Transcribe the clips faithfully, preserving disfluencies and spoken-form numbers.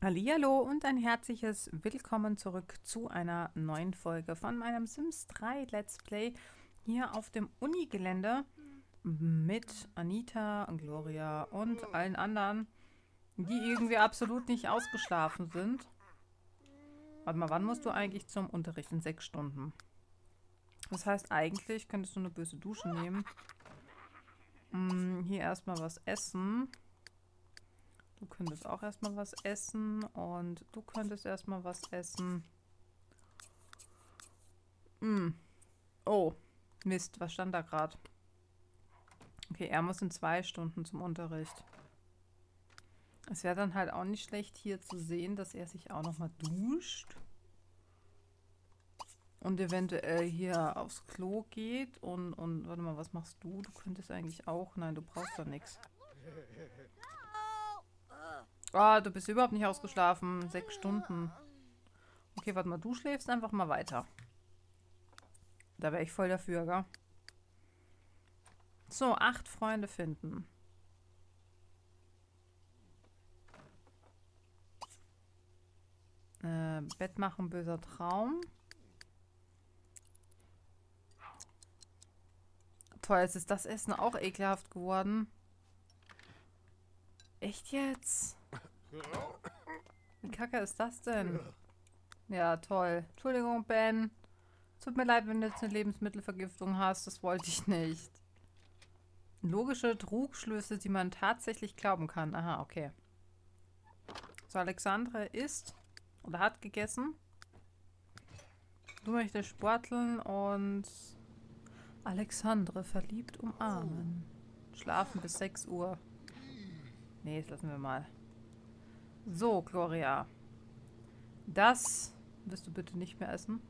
Hallihallo und ein herzliches Willkommen zurück zu einer neuen Folge von meinem Sims drei Let's Play hier auf dem Unigelände mit Anita, Gloria und allen anderen, die irgendwie absolut nicht ausgeschlafen sind. Warte mal, wann musst du eigentlich zum Unterricht? In sechs Stunden. Das heißt, eigentlich könntest du eine böse Dusche nehmen. Hm, hier erstmal was essen. Du könntest auch erstmal was essen und du könntest erstmal was essen. Hm. Oh, Mist, was stand da gerade? Okay, er muss in zwei Stunden zum Unterricht. Es wäre dann halt auch nicht schlecht hier zu sehen, dass er sich auch nochmal duscht. Und eventuell hier aufs Klo geht. Und, und, warte mal, was machst du? Du könntest eigentlich auch... Nein, du brauchst da nichts. Ah, du bist überhaupt nicht ausgeschlafen. Sechs Stunden. Okay, warte mal, du schläfst einfach mal weiter. Da wäre ich voll dafür, gell? So, acht Freunde finden. Äh, Bett machen, böser Traum. Toll, jetzt ist das Essen auch ekelhaft geworden. Echt jetzt? Wie kacke ist das denn? Ja, toll. Entschuldigung, Ben. Tut mir leid, wenn du jetzt eine Lebensmittelvergiftung hast. Das wollte ich nicht. Logische Trugschlüsse, die man tatsächlich glauben kann. Aha, okay. So, Alexandre isst oder hat gegessen. Du möchtest sporteln und Alexandre verliebt umarmen. Schlafen bis sechs Uhr. Nee, das lassen wir mal. So, Gloria. Das wirst du bitte nicht mehr essen.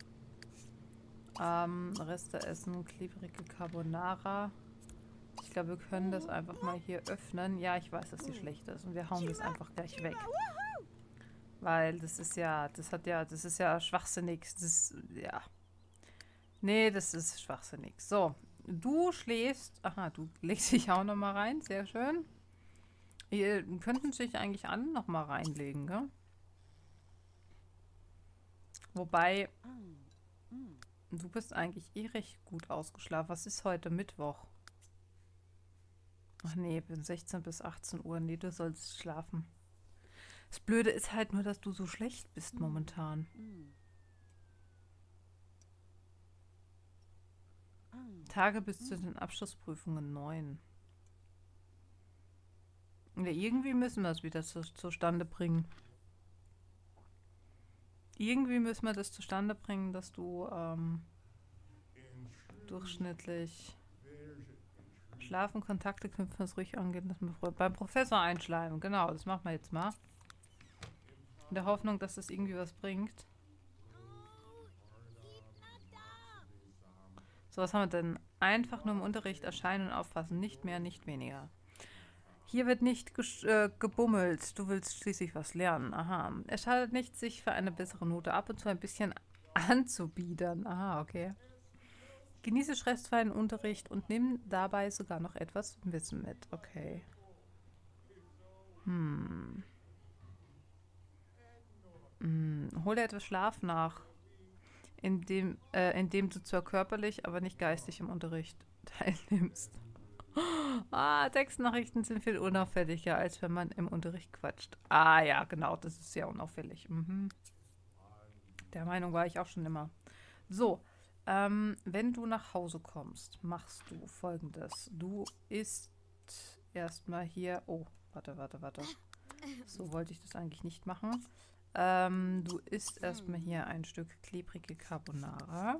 Ähm, Reste essen, klebrige Carbonara. Ich glaube, wir können das einfach mal hier öffnen. Ja, ich weiß, dass die schlecht ist. Und wir hauen das einfach gleich weg. Weil das ist ja, das hat ja, das ist ja schwachsinnig. Das ist, ja. Nee, das ist schwachsinnig. So, du schläfst. Aha, du legst dich auch nochmal rein. Sehr schön. Ihr könnten sich eigentlich alle nochmal reinlegen, gell? Wobei, du bist eigentlich eh recht gut ausgeschlafen. Was ist heute? Mittwoch? Ach nee, bin sechzehn bis achtzehn Uhr. Nee, du sollst schlafen. Das Blöde ist halt nur, dass du so schlecht bist momentan. Tage bis zu den Abschlussprüfungen neun. Ja, irgendwie müssen wir es wieder zu, zustande bringen. Irgendwie müssen wir das zustande bringen, dass du ähm, durchschnittlich schlafen, Kontakte knüpfen, das ruhig angehen, dass wir beim Professor einschleimen. Genau, das machen wir jetzt mal. In der Hoffnung, dass das irgendwie was bringt. So, was haben wir denn? Einfach nur im Unterricht erscheinen und aufpassen. Nicht mehr, nicht weniger. Hier wird nicht äh, gebummelt. Du willst schließlich was lernen. Aha. Es schadet nicht, sich für eine bessere Note ab und zu ein bisschen anzubiedern. Aha, okay. Genieße stressfreien Unterricht und nimm dabei sogar noch etwas Wissen mit. Okay. Hm. Hm. Hole etwas Schlaf nach, indem, äh, indem du zwar körperlich, aber nicht geistig im Unterricht teilnimmst. Ah, Textnachrichten sind viel unauffälliger, als wenn man im Unterricht quatscht. Ah ja, genau, das ist sehr unauffällig. Mhm. Der Meinung war ich auch schon immer. So, ähm, wenn du nach Hause kommst, machst du Folgendes. Du isst erstmal hier... Oh, warte, warte, warte. So wollte ich das eigentlich nicht machen. Ähm, du isst erstmal hier ein Stück klebrige Carbonara.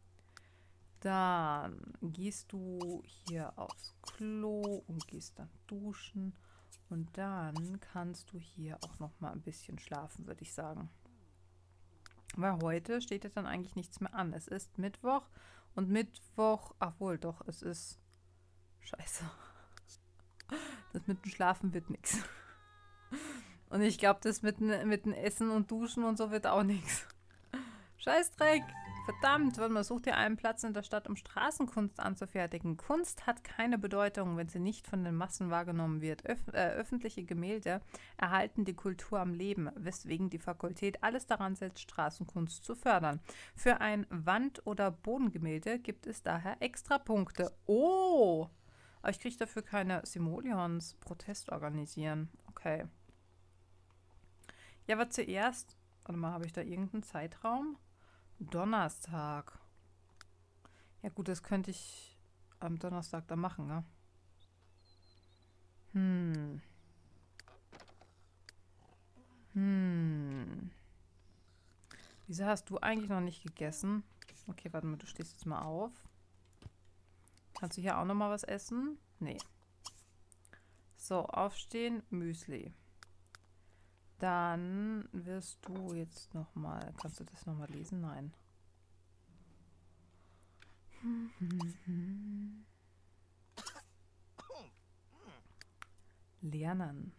Dann gehst du hier aufs Klo und gehst dann duschen. Und dann kannst du hier auch noch mal ein bisschen schlafen, würde ich sagen. Weil heute steht ja dann eigentlich nichts mehr an. Es ist Mittwoch und Mittwoch, ach wohl, doch, es ist scheiße. Das mit dem Schlafen wird nichts. Und ich glaube, das mit, mit dem Essen und Duschen und so wird auch nichts. Scheißdreck! Verdammt, warte mal, such dir einen Platz in der Stadt, um Straßenkunst anzufertigen. Kunst hat keine Bedeutung, wenn sie nicht von den Massen wahrgenommen wird. Öf äh, öffentliche Gemälde erhalten die Kultur am Leben, weswegen die Fakultät alles daran setzt, Straßenkunst zu fördern. Für ein Wand- oder Bodengemälde gibt es daher extra Punkte. Oh! Aber ich kriege dafür keine Simoleons. Protest organisieren. Okay. Ja, aber zuerst... Warte mal, habe ich da irgendeinen Zeitraum? Donnerstag. Ja gut, das könnte ich am Donnerstag da machen, ne? Hm. Hm. Wieso hast du eigentlich noch nicht gegessen? Okay, warte mal, du stehst jetzt mal auf. Kannst du hier auch noch mal was essen? Nee. So, aufstehen, Müsli. Dann wirst du jetzt noch mal... Kannst du das noch mal lesen? Nein. Lernen.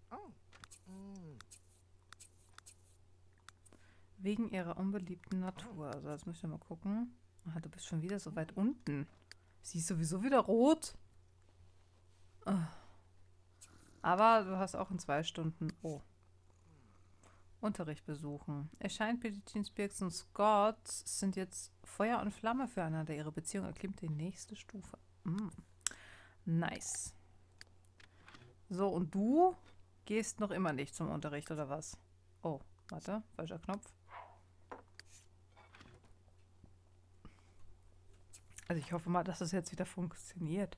Wegen ihrer unbeliebten Natur. Also jetzt muss ich mal gucken. Ah, du bist schon wieder so weit unten. Sie ist sowieso wieder rot. Ah. Aber du hast auch in zwei Stunden... Oh. Unterricht besuchen. Es scheint, Biddy Spears und Scott sind jetzt Feuer und Flamme füreinander. Ihre Beziehung erklimmt die nächste Stufe. Mm. Nice. So, und du gehst noch immer nicht zum Unterricht, oder was? Oh, warte, falscher Knopf. Also ich hoffe mal, dass es jetzt wieder funktioniert.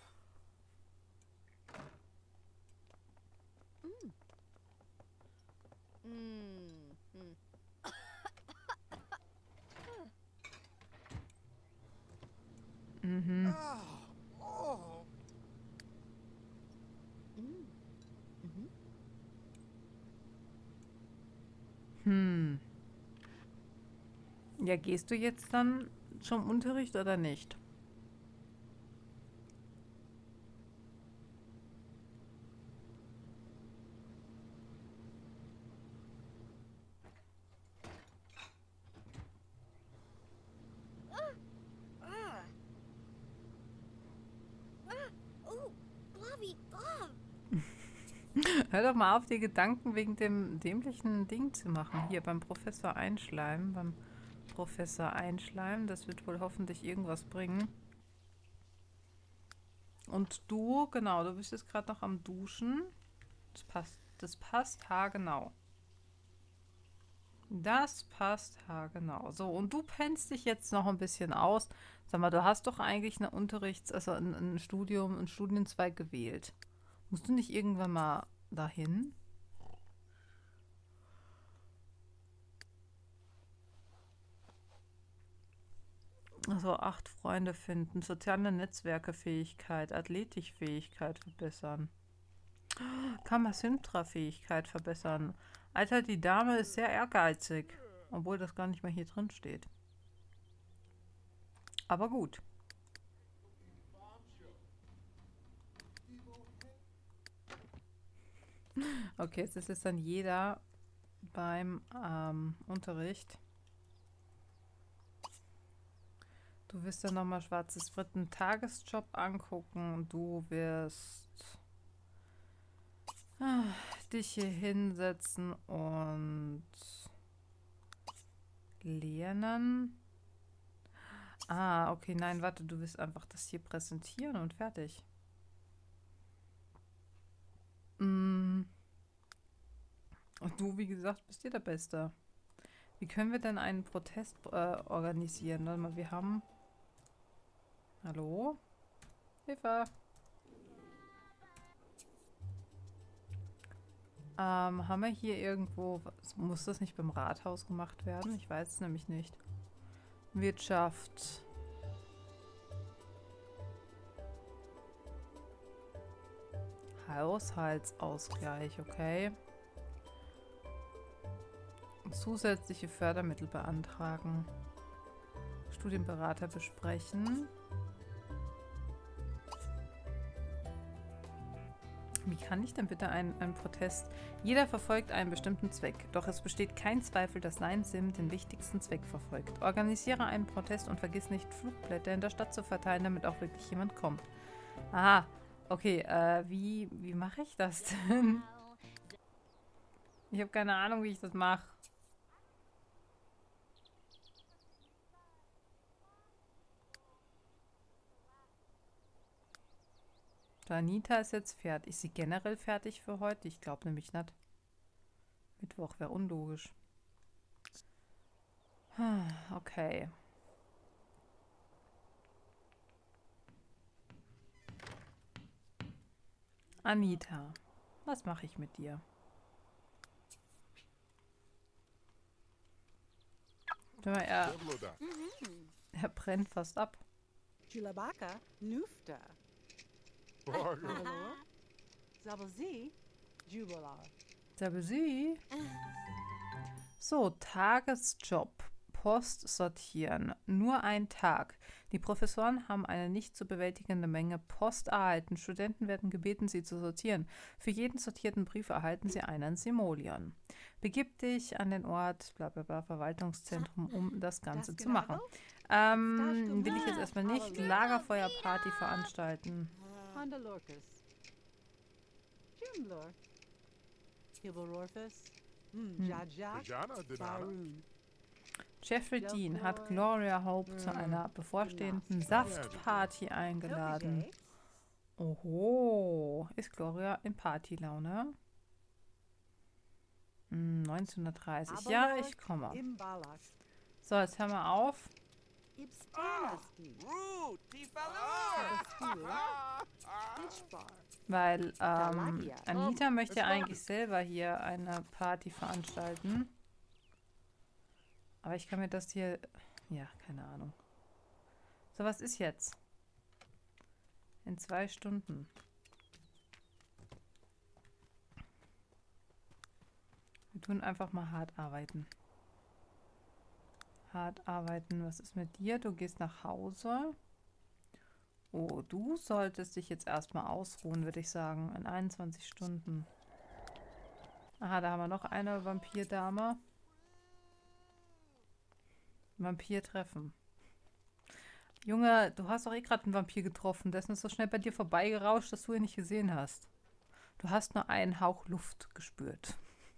Mhm. Hm. Ja, gehst du jetzt dann zum Unterricht oder nicht? Hör doch mal auf, dir Gedanken wegen dem dämlichen Ding zu machen. Hier beim Professor Einschleim. Beim Professor Einschleim. Das wird wohl hoffentlich irgendwas bringen. Und du, genau, du bist jetzt gerade noch am Duschen. Das passt, das passt haargenau. Das passt haargenau. So, und du pennst dich jetzt noch ein bisschen aus. Sag mal, du hast doch eigentlich eine Unterrichts-, also ein, ein Studium, einen Studienzweig gewählt. Musst du nicht irgendwann mal dahin? Also acht Freunde finden, soziale Netzwerkefähigkeit, Athletikfähigkeit verbessern. Kamasintra-Fähigkeit verbessern. Alter, die Dame ist sehr ehrgeizig. Obwohl das gar nicht mehr hier drin steht. Aber gut. Okay, jetzt ist es dann jeder beim ähm, Unterricht. Du wirst dann nochmal schwarzes Brett einen Tagesjob angucken. Du wirst ah, dich hier hinsetzen und lernen. Ah, okay, nein, warte, du wirst einfach das hier präsentieren und fertig. Mm. Und du, wie gesagt, bist dir der Beste. Wie können wir denn einen Protest äh, organisieren? Warte mal, wir haben... Hallo? Hilfe! Ähm, haben wir hier irgendwo... Muss das nicht beim Rathaus gemacht werden? Ich weiß es nämlich nicht. Wirtschaft. Haushaltsausgleich, okay. Zusätzliche Fördermittel beantragen. Studienberater besprechen. Wie kann ich denn bitte einen, einen Protest? Jeder verfolgt einen bestimmten Zweck. Doch es besteht kein Zweifel, dass Nein Sim den wichtigsten Zweck verfolgt. Organisiere einen Protest und vergiss nicht, Flugblätter in der Stadt zu verteilen, damit auch wirklich jemand kommt. Aha. Okay, äh, wie, wie mache ich das denn? Ich habe keine Ahnung, wie ich das mache. Anita ist jetzt fertig. Ist sie generell fertig für heute? Ich glaube nämlich nicht. Mittwoch wäre unlogisch. Okay. Anita, was mache ich mit dir? Er, er brennt fast ab. Chulabaka Nufta. Zabazi Jubalar. Zabazi. So, Tagesjob. Post sortieren. Nur ein Tag. Die Professoren haben eine nicht zu bewältigende Menge Post erhalten. Studenten werden gebeten, sie zu sortieren. Für jeden sortierten Brief erhalten sie einen Simoleon. Begib dich an den Ort, bla bla bla, Verwaltungszentrum, um das Ganze zu machen. Ähm, will ich jetzt erstmal nicht Lagerfeuerparty veranstalten. Hm. Jeffrey Dean hat Gloria Hope zu einer bevorstehenden Saftparty eingeladen. Oho, ist Gloria in Partylaune? Hm, neunzehnhundertdreißig. Ja, ich komme. So, jetzt hör mal auf. Weil ähm, Anita möchte eigentlich selber hier eine Party veranstalten. Aber ich kann mir das hier... Ja, keine Ahnung. So, was ist jetzt? In zwei Stunden. Wir tun einfach mal hart arbeiten. Hart arbeiten. Was ist mit dir? Du gehst nach Hause. Oh, du solltest dich jetzt erstmal ausruhen, würde ich sagen. In einundzwanzig Stunden. Aha, da haben wir noch eine Vampirdame. Vampir treffen. Junge, du hast doch eh gerade einen Vampir getroffen. Dessen ist so schnell bei dir vorbeigerauscht, dass du ihn nicht gesehen hast. Du hast nur einen Hauch Luft gespürt.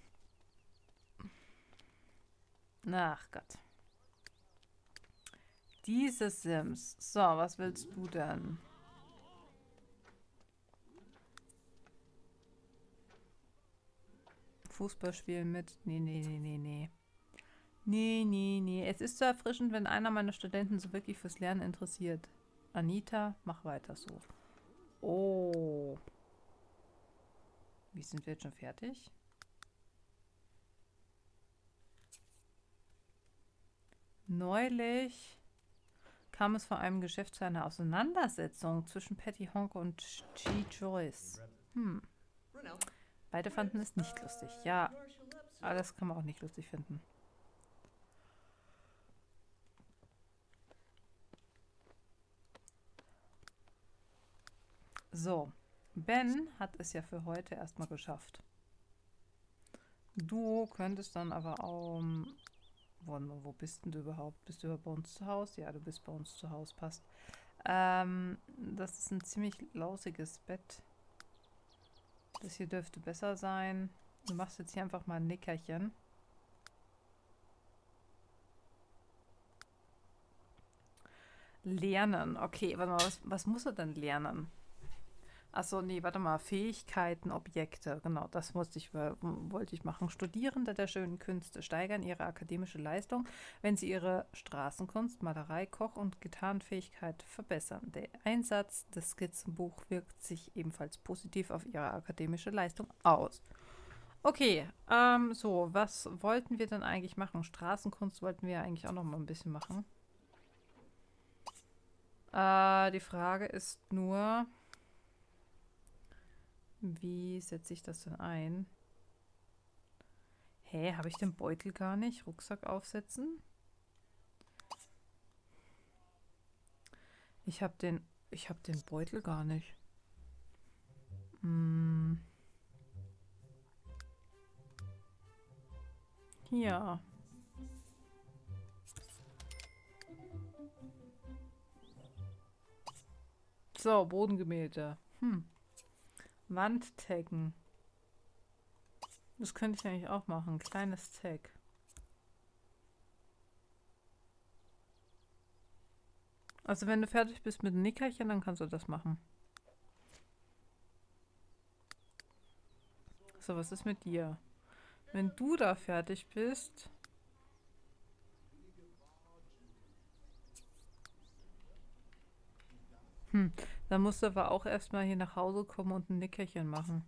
Ach Gott. Diese Sims. So, was willst du denn? Fußball spielen mit? Nee, nee, nee, nee, nee. Nee, nee, nee. Es ist so erfrischend, wenn einer meiner Studenten so wirklich fürs Lernen interessiert. Anita, mach weiter so. Oh. Wie sind wir jetzt schon fertig? Neulich kam es vor einem Geschäft zu einer Auseinandersetzung zwischen Patty Honk und G. Joyce. Hm. Beide fanden es nicht lustig. Ja, aber das kann man auch nicht lustig finden. So, Ben hat es ja für heute erstmal geschafft. Du könntest dann aber auch... Wo, wo bist denn du überhaupt? Bist du bei uns zu Hause? Ja, du bist bei uns zu Hause, passt. Ähm, das ist ein ziemlich lausiges Bett. Das hier dürfte besser sein. Du machst jetzt hier einfach mal ein Nickerchen. Lernen. Okay, warte mal, was, was muss er denn lernen? Achso, nee, warte mal. Fähigkeiten, Objekte. Genau, das musste ich, wollte ich machen. Studierende der schönen Künste steigern ihre akademische Leistung, wenn sie ihre Straßenkunst, Malerei, Koch- und Gitarrenfähigkeit verbessern. Der Einsatz des Skizzenbuchs wirkt sich ebenfalls positiv auf ihre akademische Leistung aus. Okay, ähm, so, was wollten wir denn eigentlich machen? Straßenkunst wollten wir eigentlich auch noch mal ein bisschen machen. Äh, die Frage ist nur... Wie setze ich das denn ein? Hä, habe ich den Beutel gar nicht? Rucksack aufsetzen? Ich habe den, ich habe den Beutel gar nicht. Hm. Hier. So, Bodengemälde. Hm. Wandtaggen. Das könnte ich eigentlich auch machen. Kleines Tag. Also wenn du fertig bist mit dem Nickerchen, dann kannst du das machen. So, was ist mit dir? Wenn du da fertig bist... Hm, dann musst du aber auch erstmal hier nach Hause kommen und ein Nickerchen machen.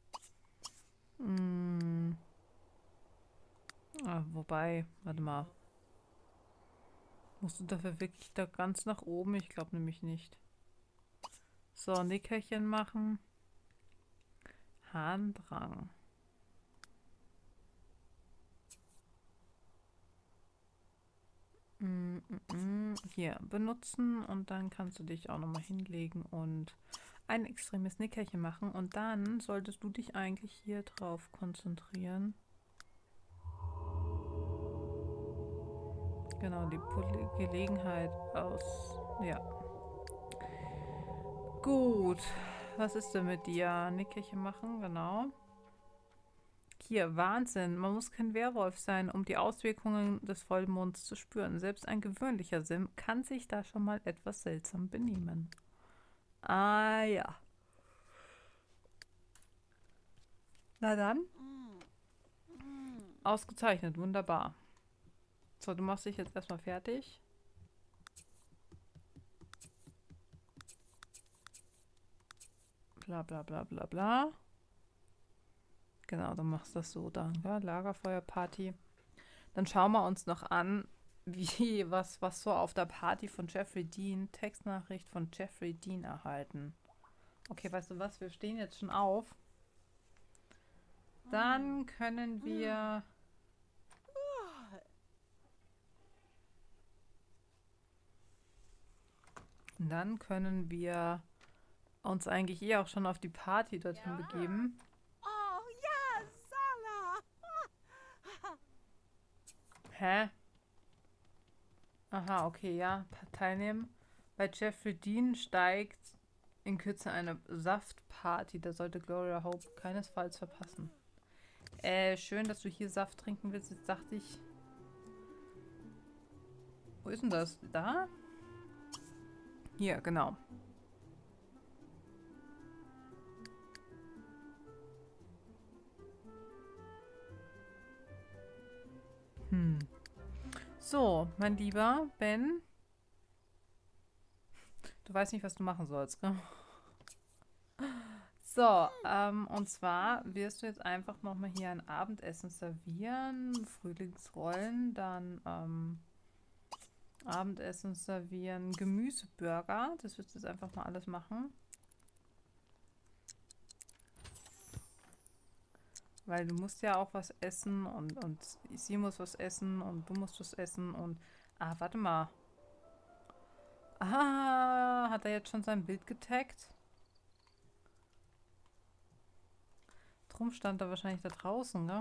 Hm. Ah, wobei, warte mal. Musst du dafür wirklich da ganz nach oben? Ich glaube nämlich nicht. So, Nickerchen machen. Harndrang. Mm, mm, mm. Hier, benutzen und dann kannst du dich auch nochmal hinlegen und ein extremes Nickerchen machen. Und dann solltest du dich eigentlich hier drauf konzentrieren. Genau, die Pol- Gelegenheit aus... Ja. Gut. Was ist denn mit dir? Nickerchen machen, genau. Hier, Wahnsinn. Man muss kein Werwolf sein, um die Auswirkungen des Vollmonds zu spüren. Selbst ein gewöhnlicher Sim kann sich da schon mal etwas seltsam benehmen. Ah ja. Na dann. Ausgezeichnet, wunderbar. So, du machst dich jetzt erstmal fertig. Bla bla bla bla bla. Genau, du machst das so dann, ja? Lagerfeuerparty. Dann schauen wir uns noch an, wie, was, was so auf der Party von Jeffrey Dean, Textnachricht von Jeffrey Dean erhalten. Okay, weißt du was, wir stehen jetzt schon auf. Dann können wir... Dann können wir uns eigentlich eh auch schon auf die Party dorthin begeben. Oh, yes, Sana. Hä? Aha, okay, ja. Teilnehmen. Bei Jeffrey Dean steigt in Kürze eine Saftparty. Da sollte Gloria Hope keinesfalls verpassen. Äh, schön, dass du hier Saft trinken willst. Jetzt dachte ich... Wo ist denn das? Da? Hier, genau. Hm. So, mein lieber Ben. Du weißt nicht, was du machen sollst, gell? So, ähm, und zwar wirst du jetzt einfach nochmal hier ein Abendessen servieren. Frühlingsrollen, dann, ähm, Abendessen servieren, Gemüseburger. Das wirst du jetzt einfach mal alles machen. Weil du musst ja auch was essen und, und sie muss was essen und du musst was essen und... Ah, warte mal. Ah, hat er jetzt schon sein Bild getaggt? Drum stand er wahrscheinlich da draußen, ne?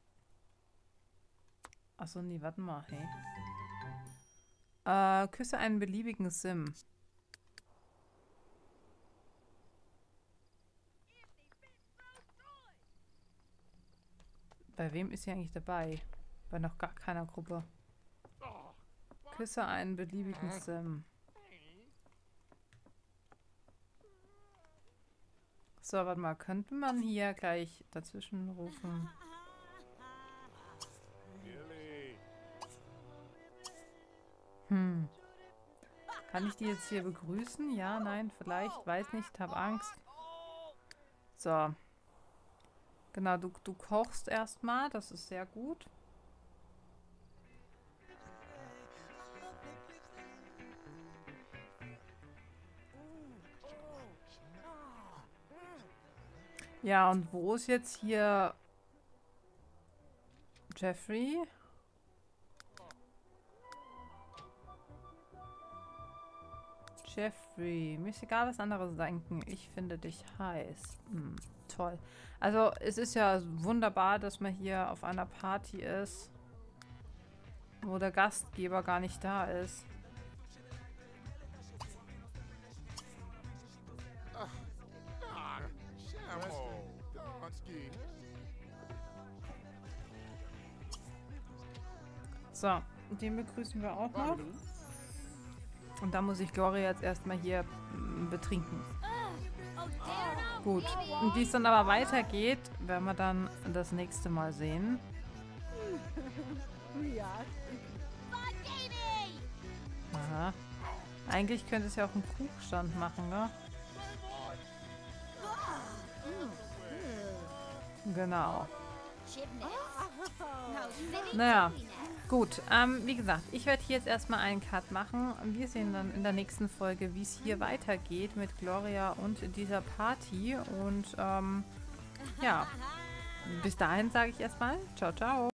Achso, nee, warte mal, hey. Äh, küsse einen beliebigen Sim. Bei wem ist sie eigentlich dabei? Bei noch gar keiner Gruppe. Küsse einen beliebigen Sim. So, warte mal, könnte man hier gleich dazwischen rufen? Hm. Kann ich die jetzt hier begrüßen? Ja, nein, vielleicht, weiß nicht, hab Angst. So. Genau, du, du kochst erstmal, das ist sehr gut. Ja, und wo ist jetzt hier Jeffrey? Jeffrey, mir ist egal, was andere denken. Ich finde dich heiß. Hm, toll. Also, es ist ja wunderbar, dass man hier auf einer Party ist, wo der Gastgeber gar nicht da ist. So, den begrüßen wir auch noch. Und da muss ich Gloria jetzt erstmal hier mm, betrinken. Gut. Und wie es dann aber weitergeht, werden wir dann das nächste Mal sehen. Aha. Eigentlich könnte es ja auch einen Kuchstand machen, ne? Genau. Naja, gut. Ähm, wie gesagt, ich werde hier jetzt erstmal einen Cut machen. Wir sehen dann in der nächsten Folge, wie es hier weitergeht mit Gloria und dieser Party. Und ähm, ja, bis dahin sage ich erstmal ciao, ciao.